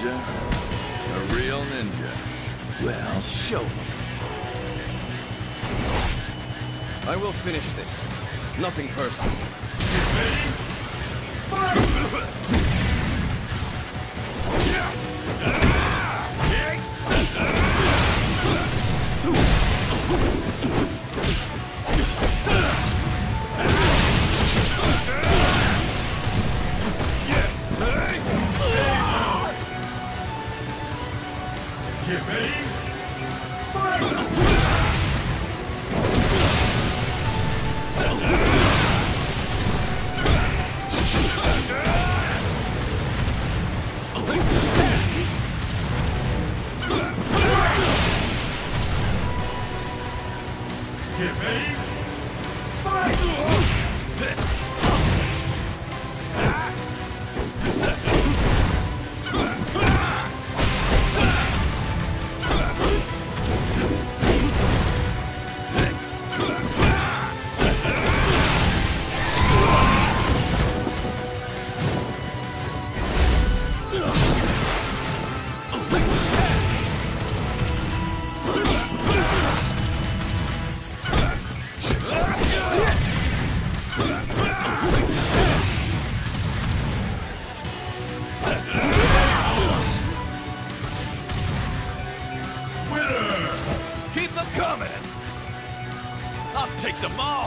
ninja? A real ninja. Well, show me. I will finish this. Nothing personal. Get ready. Get ready. Keep them coming! I'll take them all!